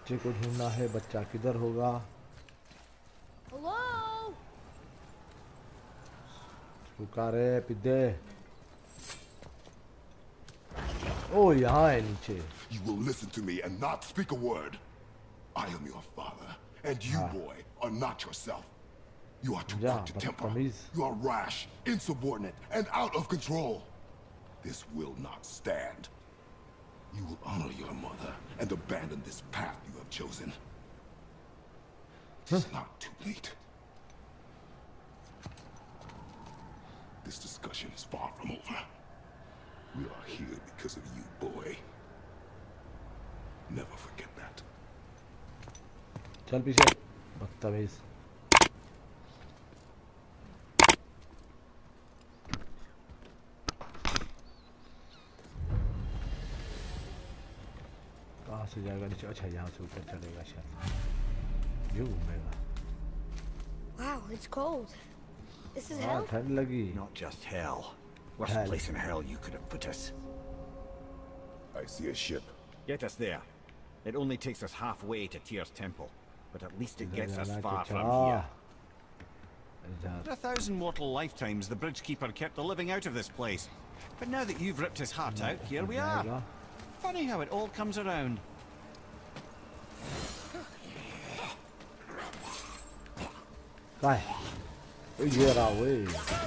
बच्चे को ढूंढना है बच्चा किधर होगा Hello? पुकारे पिद्दे ओ यहाँ है नीचे You will listen to me and not speak a word. I am your father, and you, boy, are not yourself. You are too quick to temper. You are rash, insubordinate, and out of control. This will not stand. You will honor your mother and abandon this path you have chosen. It's not too late. This discussion is far from over. We are here because of you, boy. Never forget that. चल पीछे बदतमीज कहाँ से जाएगा नीचे अच्छा यहाँ से ऊपर चलेगा शायद ये घूमेगा Wow, it's cold. This is hell? ठंड लगी Not just hell. Worst place in hell you could have put us. I see a ship. Get us there. It only takes us halfway to Tyr's temple, but at least it gets us far from here. For 1,000 mortal lifetimes, the Bridgekeeper kept the living out of this place. But now that you've ripped his heart out, here we are. Funny how it all comes around. Vai. Oi, geral, oi.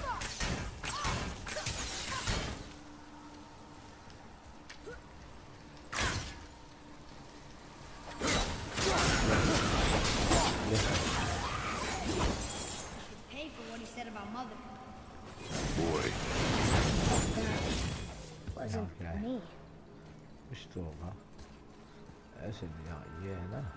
Pay for what he said about mother. Boy. Wasn't me. कुछ तो होगा ऐसे नहीं हाँ ये है ना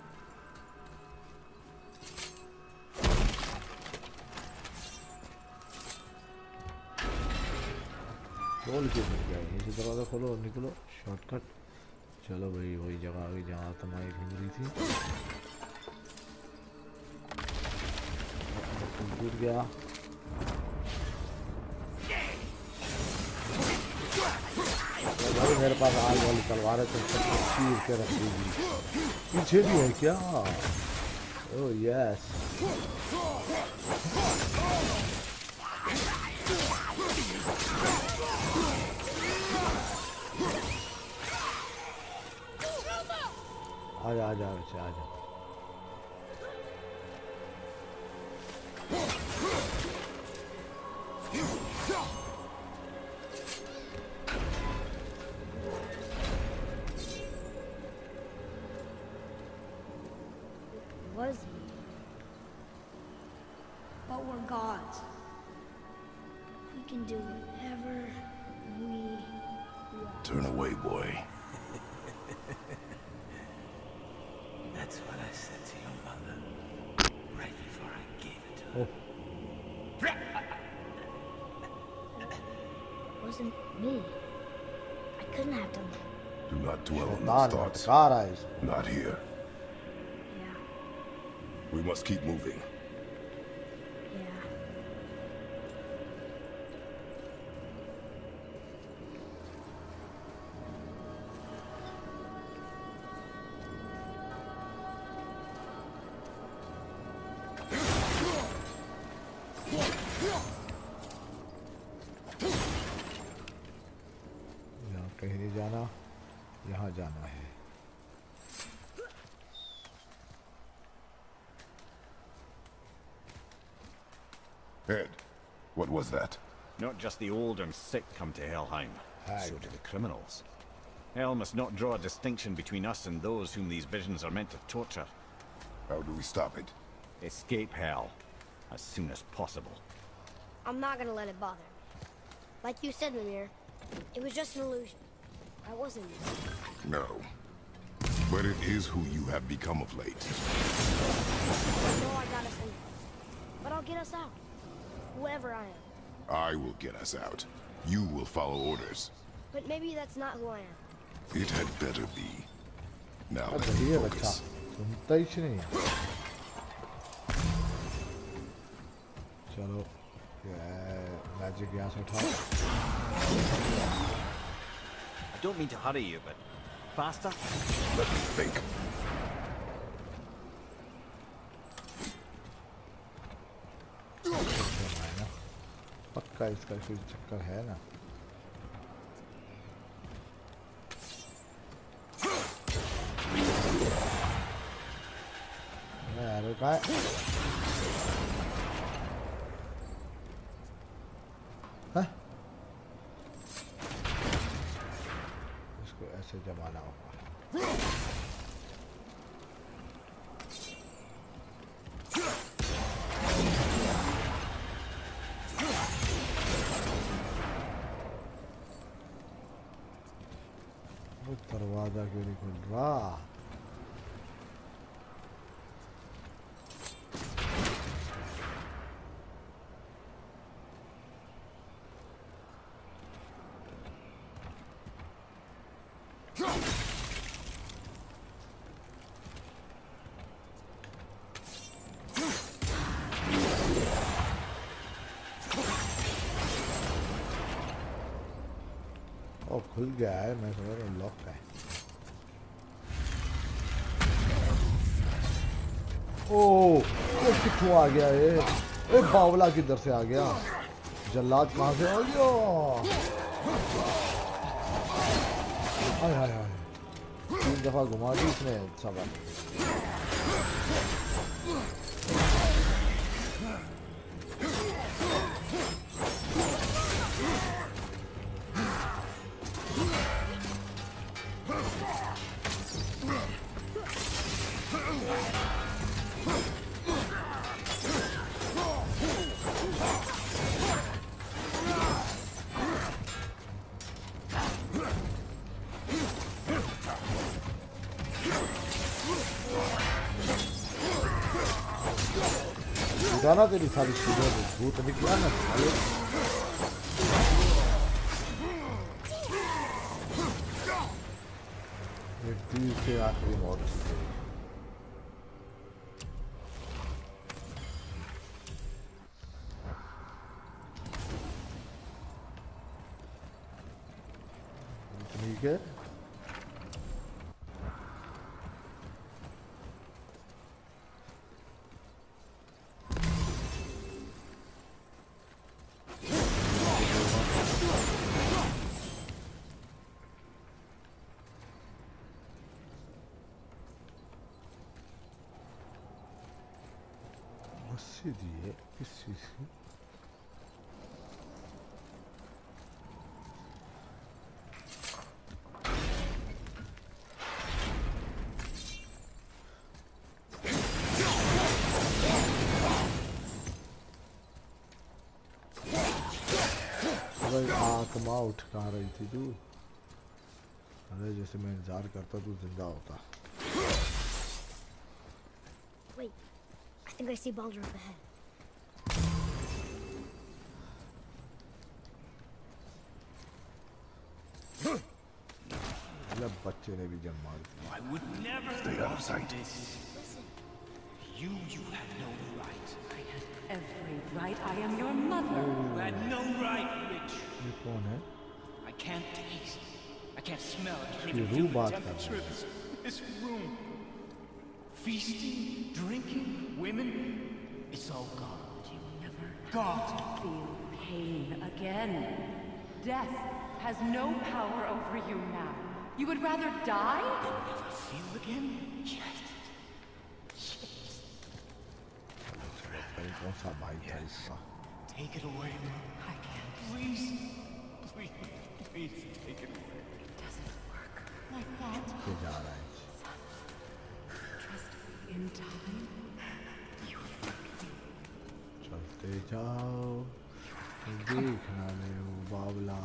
बोल के मिल गया ये दरवाजा खोलो और निकलो शॉर्टकट चलो भाई वही जगह आ गई जहाँ तुम्हारी घूम रही थी टूट गया भाई मेरे पास आग वाली तलवार है तो सबको चीर के रख दूंगी पीछे भी है क्या ओह यस आजा आजा बच्चे आजा Was me. But we're gods. We can do whatever we want. Turn away, boy. That's what I said to your mother right before I gave it to her. It wasn't me. I couldn't have done that. Do not dwell on those thoughts. Not here. Yeah. We must keep moving. Yeah. यहाँ कहीं नहीं जाना यहाँ जाना है Ed, what was that? Not just the old and sick come to Helheim, so do the criminals. Hell must not draw a distinction between us and those whom these visions are meant to torture. How do we stop it? Escape Hell as soon as possible. I'm not gonna let it bother me. Like you said, Mimir, it was just an illusion. I wasn't. No. But it is who you have become of late. I know I got us in, but I'll get us out. Whoever I am. I will get us out. You will follow orders. But maybe that's not who I am. It had better be. Now अब let me ये बच्चा focus. सुनता ही नहीं चलो magic यहाँ से उठाओ I don't mean to hurry you, but faster? Let me think. का इसका कोई चक्कर है ना। यार का है इसको ऐसे जमाना होगा। दरवाजा क्यों नहीं खुल रहा? ओ खुल गया है, मैं समझ रहा हूँ लॉक है। ओ किथों आ गया ये? ए बावला किधर से आ गया? जल्लाद कहाँ से आ गया? हाय हाय हाय, 3 दफा घुमा दी इसने सबक। जाना तेरी सारी चीजों में भूत निकला ना साले। ये तीर से आखिरी मौत थी। ठीक है, दिए किस चीज की? आत्मा उठ कहाँ रही थी तू? अरे जैसे मैं इंतजार करता तू जिंदा होता। Wait, I think I see Baldur up ahead. बच्चे ने भी जम मार दिया। I would never stay out of sight. You had no right. I had every right. I am your mother. You had no right, Witch. ये कौन है? I can't taste. I can't smell. I can't ये even रूह feel the बात कर temperature रहा of this room. Feasting, drinking, women. It's all gone. You never God. feel pain again. Death has no power over you now. You would rather die? Never feel again? Yes. कौन सा भाई था इसका? Take it away. I can't. Please. Please. Please take it away. It doesn't work like that. ये जा रहा है। Trust me in time. You will forgive. चलते जाओ, देखना नहीं वो बावला।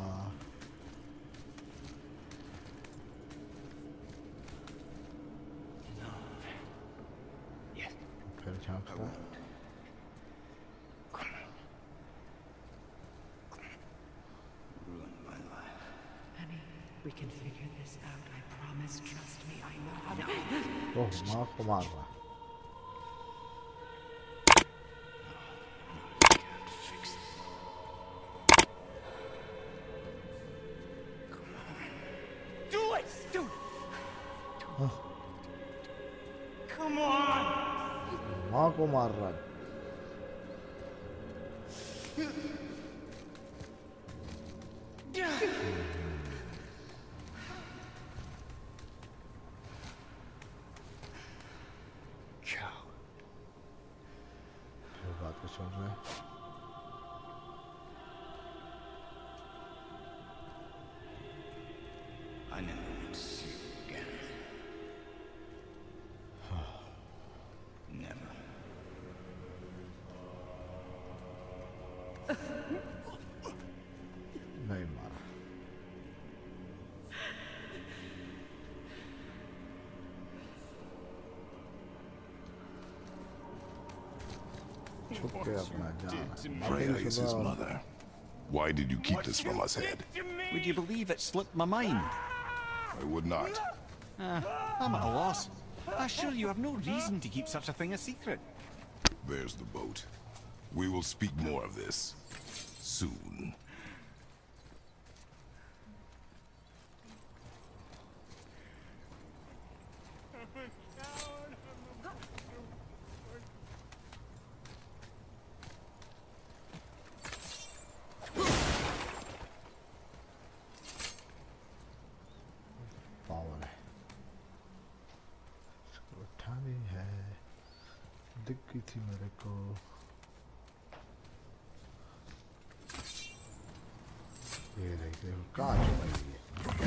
Yes. फिर झांकता। We can figure this out, I promise. Trust me, I know how to... ओह माँ को मार रहा। Do it! Do it! Come on! माँ को मार रहा है। बात को सुन रहे हैं I never would see you again. Never. नहीं मारा छुप के अपना जान Freya is his mother. Why did you keep this from us, Head? Would you believe it slipped my mind? I would not. I'm at a loss. I assure you have no reason to keep such a thing a secret. There's the boat. We will speak more of this soon. Power है इसको उठानी है दिख गई थी मेरे को ये देखो कांच लगी है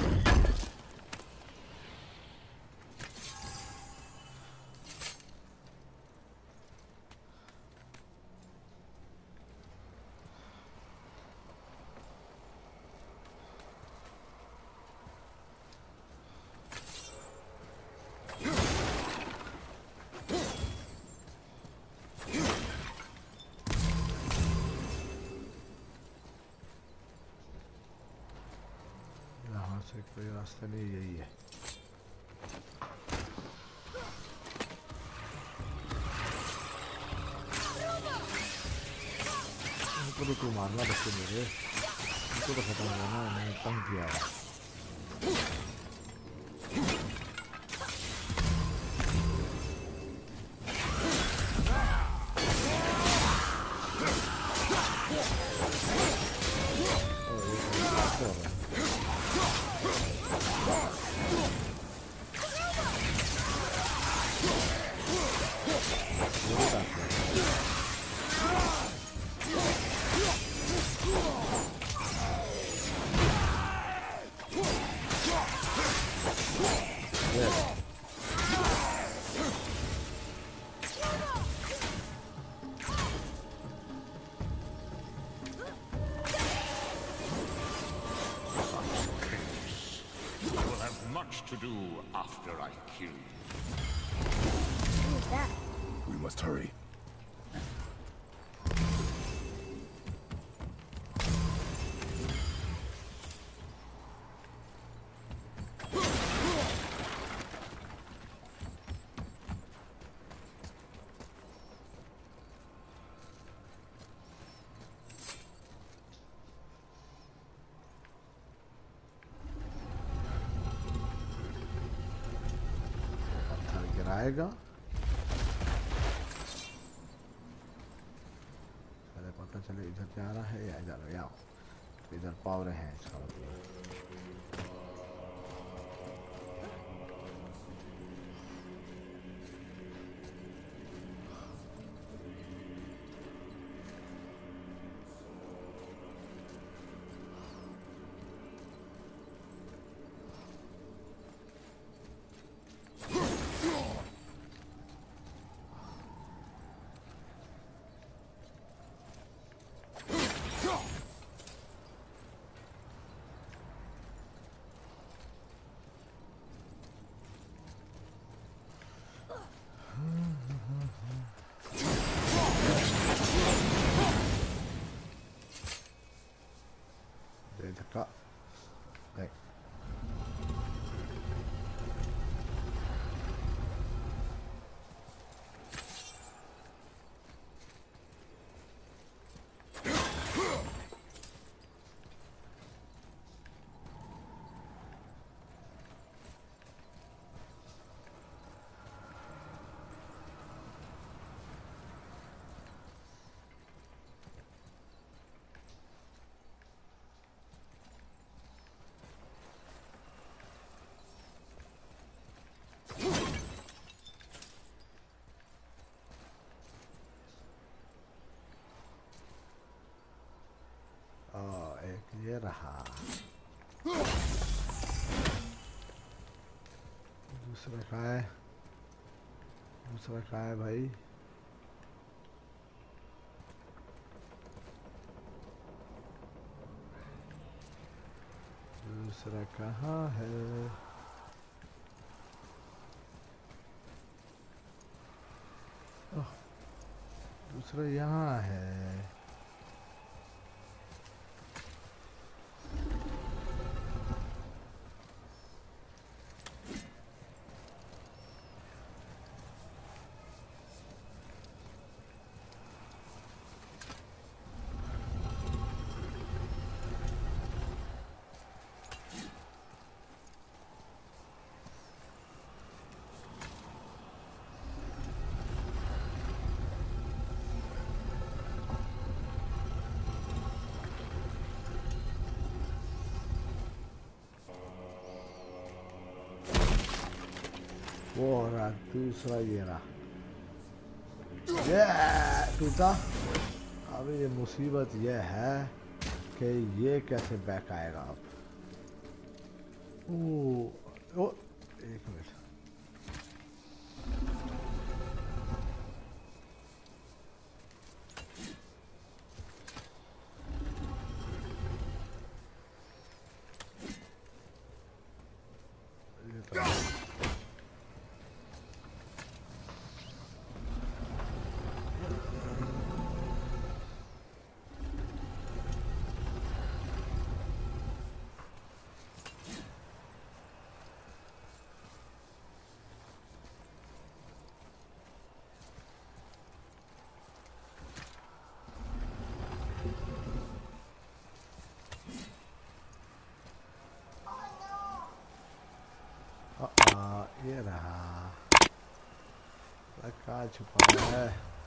कोई रास्ता नहीं यही है इनको तो क्यों मारना बच्चे मेरे इनको तो खत्म होना मैंने तंग किया है To do after I kill you. Who's that? We must hurry. आएगा पहले पता चले इधर जा रहा है या इधर पावर है इसका मतलब ये रहा दूसरा कहाँ है? दूसरा कहाँ है भाई? दूसरा कहाँ है? दूसरा यहाँ है। वो हो रहा दूसरा ये रहा ये टूटा। अब ये मुसीबत ये है कि ये कैसे बैक आएगा अब। ओ एक मिनट ये रहा कहाँ छुपा है।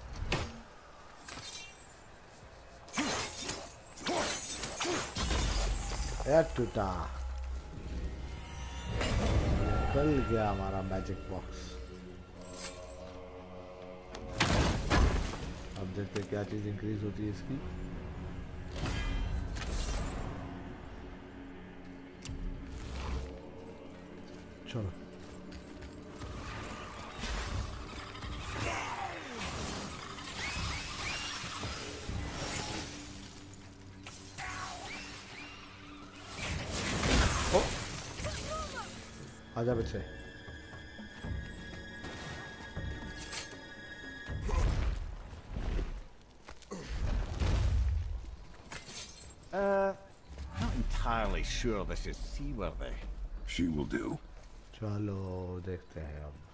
टूटा निकल गया हमारा मैजिक बॉक्स। अब देखते क्या चीज इंक्रीज होती है इसकी। चलो आजा बच्चे। Not entirely sure this is seaworthy. She will do. चलो देखते हैं अब।